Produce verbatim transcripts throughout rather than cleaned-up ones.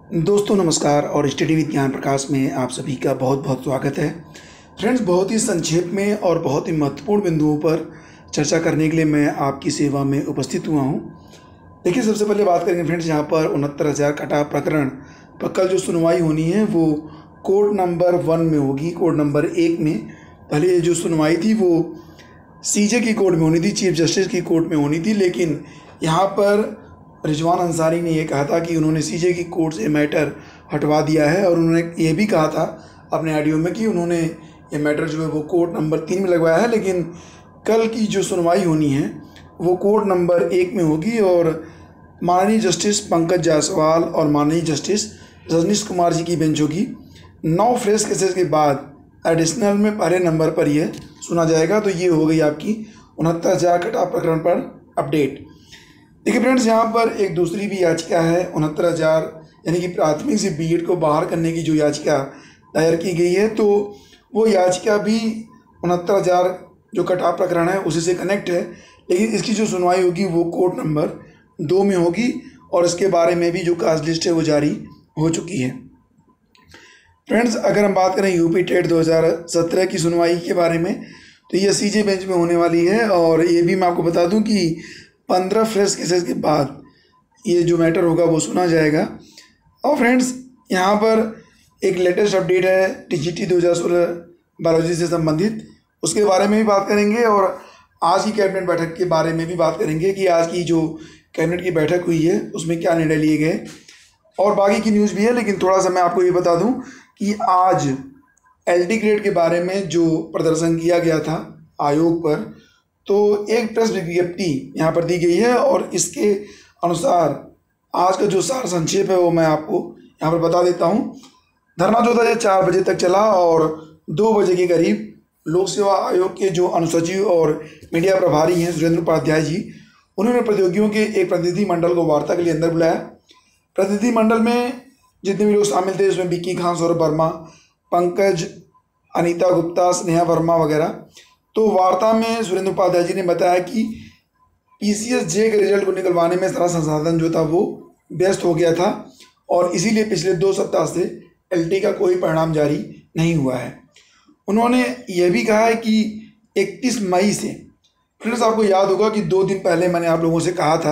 दोस्तों नमस्कार और स्टडी विद ज्ञान प्रकाश में आप सभी का बहुत बहुत स्वागत है। फ्रेंड्स, बहुत ही संक्षेप में और बहुत ही महत्वपूर्ण बिंदुओं पर चर्चा करने के लिए मैं आपकी सेवा में उपस्थित हुआ हूं। देखिए, सबसे पहले बात करेंगे फ्रेंड्स, यहाँ पर उनहत्तर हज़ार कटा प्रकरण पर कल जो सुनवाई होनी है वो कोर्ट नंबर वन में होगी, कोर्ट नंबर एक में। पहले जो सुनवाई थी वो सीजे की कोर्ट में होनी थी, चीफ जस्टिस की कोर्ट में होनी थी, लेकिन यहाँ पर रिजवान अंसारी ने ये कहा था कि उन्होंने सीजे की कोर्ट से मैटर हटवा दिया है और उन्होंने ये भी कहा था अपने ऑडियो में कि उन्होंने ये मैटर जो है वो कोर्ट नंबर तीन में लगवाया है, लेकिन कल की जो सुनवाई होनी है वो कोर्ट नंबर एक में होगी और माननीय जस्टिस पंकज जायसवाल और माननीय जस्टिस रजनीश कुमार जी की बेंच होगी। नौ फ्रेश केसेस के बाद एडिशनल में पहले नंबर पर यह सुना जाएगा। तो ये हो गई आपकी उनहत्तर हज़ार कटा प्रकरण पर अपडेट। देखिए फ्रेंड्स, यहाँ पर एक दूसरी भी याचिका है, उनहत्तर हज़ार यानी कि प्राथमिक से बीएड को बाहर करने की जो याचिका दायर की गई है, तो वो याचिका भी उनहत्तर हज़ार जो कटा प्रकरण है उसी से कनेक्ट है, लेकिन इसकी जो सुनवाई होगी वो कोर्ट नंबर दो में होगी और इसके बारे में भी जो काज लिस्ट है वो जारी हो चुकी है। फ्रेंड्स, अगर हम बात करें यूपी टेट दो हज़ार सत्रह की सुनवाई के बारे में, तो ये सीजे बेंच में होने वाली है और ये भी मैं आपको बता दूं कि पंद्रह फ्रेश केसेस के बाद ये जो मैटर होगा वो सुना जाएगा। और फ्रेंड्स, यहाँ पर एक लेटेस्ट अपडेट है टीजीटी दो हज़ार सोलह बायोलॉजी से संबंधित, उसके बारे में भी बात करेंगे और आज की कैबिनेट बैठक के बारे में भी बात करेंगे कि आज की जो कैबिनेट की बैठक हुई है उसमें क्या निर्णय लिए गए और बाकी की न्यूज़ भी है। लेकिन थोड़ा सा मैं आपको ये बता दूँ कि आज एलडी ग्रेड के बारे में जो प्रदर्शन किया गया था आयोग पर, तो एक प्रेस विज्ञप्ति यहाँ पर दी गई है और इसके अनुसार आज का जो सार संक्षेप है वो मैं आपको यहाँ पर बता देता हूँ। धरना जो था ये चार बजे तक चला और दो बजे के करीब लोक सेवा आयोग के जो अनुसचिव और मीडिया प्रभारी हैं सुरेंद्र उपाध्याय जी, उन्होंने प्रतियोगियों के एक प्रतिनिधि मंडल को वार्ता के लिए अंदर बुलाया। प्रतिनिधि मंडल में जितने भी लोग शामिल थे उसमें विक्की खान, सौरभ वर्मा, पंकज, अनीता गुप्ता, स्नेहा वर्मा वगैरह। तो वार्ता में सुरेंद्र उपाध्याय जी ने बताया कि पीसीएस जे के रिजल्ट को निकलवाने में सारा संसाधन जो था वो व्यस्त हो गया था और इसीलिए पिछले दो सप्ताह से एलटी का कोई परिणाम जारी नहीं हुआ है। उन्होंने यह भी कहा है कि इकतीस मई से, फ्रेंड्स आपको याद होगा कि दो दिन पहले मैंने आप लोगों से कहा था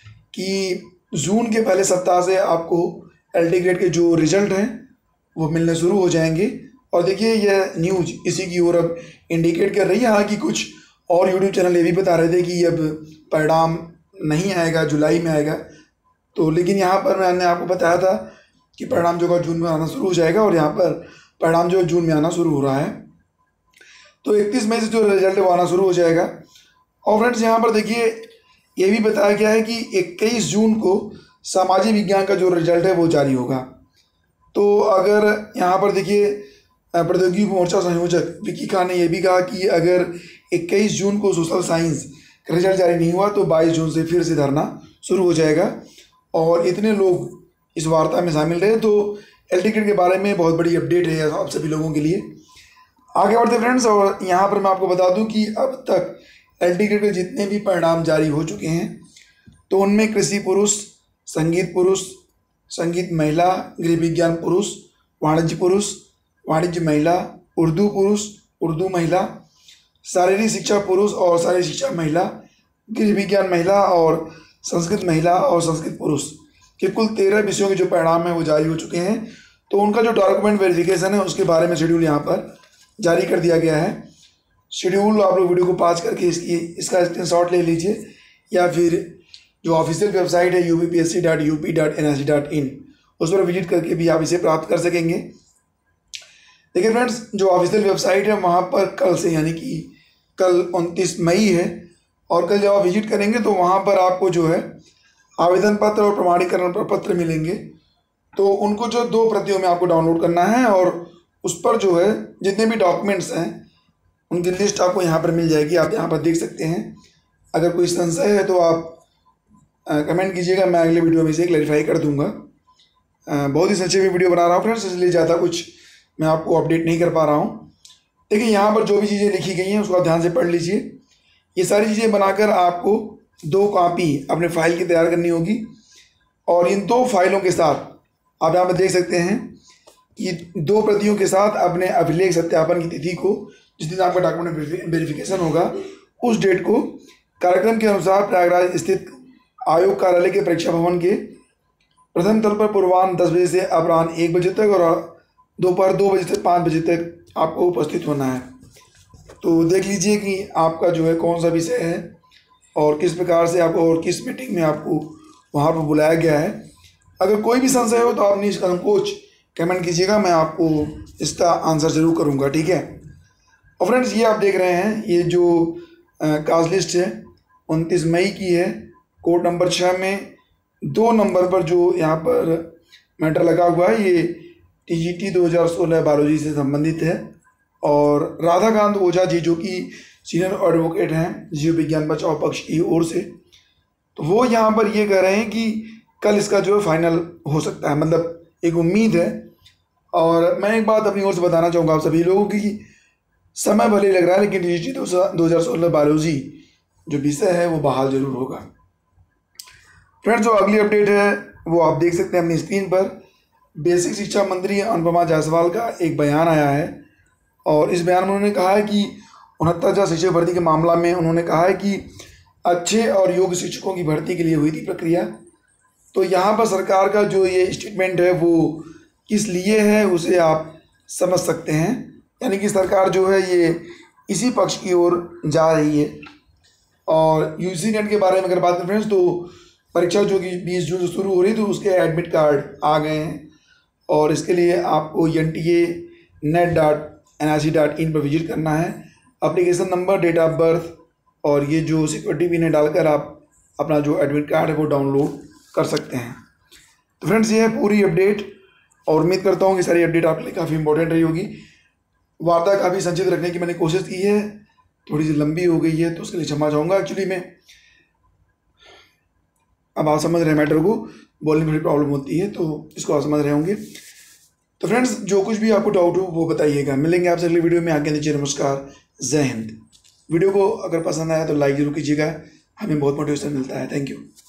कि जून के पहले सप्ताह से आपको एलटी ग्रेड के जो रिजल्ट हैं वो मिलने शुरू हो जाएंगे। और देखिए यह न्यूज़ इसी की ओर अब इंडिकेट कर रही है। हालांकि कुछ और यूट्यूब चैनल ये भी बता रहे थे कि अब परिणाम नहीं आएगा, जुलाई में आएगा, तो लेकिन यहाँ पर मैंने आपको बताया था कि परिणाम जो है जून में आना शुरू हो जाएगा और यहाँ पर परिणाम जो जून में आना शुरू हो रहा है। तो इकतीस मई से जो रिजल्ट है वो आना शुरू हो जाएगा। और फ्रेंड्स, यहाँ पर देखिए ये भी बताया गया है कि इक्कीस जून को सामाजिक विज्ञान का जो रिजल्ट है वो जारी होगा। तो अगर यहाँ पर देखिए प्रौद्योगिकी मोर्चा संयोजक विक्की खान ने यह भी कहा कि अगर इक्कीस जून को सोशल साइंस का रिजल्ट जारी नहीं हुआ तो बाईस जून से फिर से धरना शुरू हो जाएगा। और इतने लोग इस वार्ता में शामिल रहे, तो एल टिकट के बारे में बहुत बड़ी अपडेट है आप सभी लोगों के लिए। आगे बढ़ते फ्रेंड्स, और यहाँ पर मैं आपको बता दूँ कि अब तक एल टिकट के जितने भी परिणाम जारी हो चुके हैं तो उनमें कृषि पुरुष, संगीत पुरुष, संगीत महिला, गृह विज्ञान पुरुष, वाणिज्य पुरुष, वाणिज्य महिला, उर्दू पुरुष, उर्दू महिला, शारीरिक शिक्षा पुरुष और शारीरिक शिक्षा महिला, गृह विज्ञान महिला और संस्कृत महिला और संस्कृत पुरुष के कुल तेरह विषयों के जो परिणाम हैं वो जारी हो चुके हैं। तो उनका जो डॉक्यूमेंट वेरिफिकेशन है उसके बारे में शेड्यूल यहाँ पर जारी कर दिया गया है। शेड्यूल आप लोग वीडियो को पॉज करके इसकी इसका स्क्रीनशॉट ले लीजिए या फिर जो ऑफिशियल वेबसाइट है U P P S C dot U P dot N I C dot in उस पर विजिट करके भी आप इसे प्राप्त कर सकेंगे। देखिए फ्रेंड्स, जो ऑफिशियल वेबसाइट है वहाँ पर कल से यानी कि कल उनतीस मई है और कल जब आप विजिट करेंगे तो वहाँ पर आपको जो है आवेदन पत्र और प्रमाणीकरण प्रपत्र मिलेंगे। तो उनको जो दो प्रतियों में आपको डाउनलोड करना है और उस पर जो है जितने भी डॉक्यूमेंट्स हैं उनकी लिस्ट आपको यहाँ पर मिल जाएगी, आप यहाँ पर देख सकते हैं। अगर कोई संशय है तो आप कमेंट कीजिएगा, मैं अगले वीडियो में इसे क्लैरिफाई कर दूँगा। बहुत ही संक्षेप में वीडियो बना रहा हूँ फ्रेंड्स, इसलिए ज़्यादा कुछ मैं आपको अपडेट नहीं कर पा रहा हूँ। देखिए यहाँ पर जो भी चीज़ें लिखी गई हैं उसको आप ध्यान से पढ़ लीजिए। ये सारी चीज़ें बनाकर आपको दो कॉपी अपने फाइल की तैयार करनी होगी और इन दो फाइलों के साथ आप यहाँ पर देख सकते हैं कि दो प्रतियों के साथ अपने अभिलेख सत्यापन की तिथि को, जिस दिन आपका डॉक्यूमेंट वेरिफिकेशन होगा उस डेट को कार्यक्रम के अनुसार प्रयागराज स्थित आयोग कार्यालय के परीक्षा भवन के प्रथम तल पर पूर्वाह्न दस बजे से अपराह्न एक बजे तक और दोपहर दो बजे से पाँच बजे तक आपको उपस्थित होना है। तो देख लीजिए कि आपका जो है कौन सा विषय है और किस प्रकार से आपको और किस मीटिंग में आपको वहाँ पर बुलाया गया है। अगर कोई भी संशय हो तो आप निसंकोच कमेंट कीजिएगा, मैं आपको इसका आंसर ज़रूर करूँगा, ठीक है। और फ्रेंड्स ये आप देख रहे हैं, ये जो कास्ट लिस्ट है उनतीस मई की है। कोड नंबर छः में दो नंबर पर जो यहाँ पर मैटर लगा हुआ है ये टीजीटी दो हज़ार सोलह बायोलॉजी से संबंधित है। और राधाकांत ओझा जी जो कि सीनियर एडवोकेट हैं जीव विज्ञान बचाओ पक्ष की ओर से, तो वो यहाँ पर ये कह रहे हैं कि कल इसका जो है फाइनल हो सकता है, मतलब एक उम्मीद है। और मैं एक बात अपनी ओर से बताना चाहूँगा आप सभी लोगों की, समय भले लग रहा है लेकिन टीजीटी दो हज़ार सोलह बायोलॉजी जो विषय है वो बहाल जरूर होगा। फ्रेंड्स जो अगली अपडेट है वो आप देख सकते हैं अपनी स्क्रीन पर। बेसिक शिक्षा मंत्री अनुपमा जायसवाल का एक बयान आया है और इस बयान में उन्होंने कहा है कि उनहत्तर हज़ार शिक्षक भर्ती के मामला में उन्होंने कहा है कि अच्छे और योग्य शिक्षकों की भर्ती के लिए हुई थी प्रक्रिया। तो यहाँ पर सरकार का जो ये स्टेटमेंट है वो किस लिए है उसे आप समझ सकते हैं, यानी कि सरकार जो है ये इसी पक्ष की ओर जा रही है। और यूजी नेट के बारे में अगर बात करें फ्रेंड्स तो परीक्षा जो कि बीस जून से शुरू हो रही तो उसके एडमिट कार्ड आ गए हैं और इसके लिए आपको N T A net dot N I C dot in पर विजिट करना है। Application number, date of birth और ये जो सिक्योरिटी पिन है डालकर आप अपना जो एडमिट कार्ड है वो डाउनलोड कर सकते हैं। तो फ्रेंड्स ये है पूरी अपडेट और उम्मीद करता हूँ कि सारी अपडेट आपके लिए काफ़ी इंपॉर्टेंट रही होगी। वार्ता काफ़ी संक्षिप्त रखने की मैंने कोशिश की है, थोड़ी सी लंबी हो गई है तो उसके लिए क्षमा चाहूँगा। एक्चुअली मैं अब आप समझ रहे हैं मैटर को, बोलने में थोड़ी प्रॉब्लम होती है तो इसको आप समझ रहे होंगे। तो फ्रेंड्स जो कुछ भी आपको डाउट हो वो बताइएगा। मिलेंगे आपसे अगली वीडियो में, आगे नीचे नमस्कार, जय हिंद। वीडियो को अगर पसंद आया तो लाइक जरूर कीजिएगा, हमें बहुत मोटिवेशन मिलता है। Thank you.